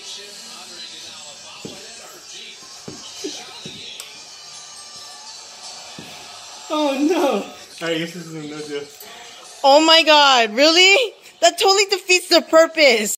Oh no! Alright, this is no deal. Oh my god, really? That totally defeats the purpose.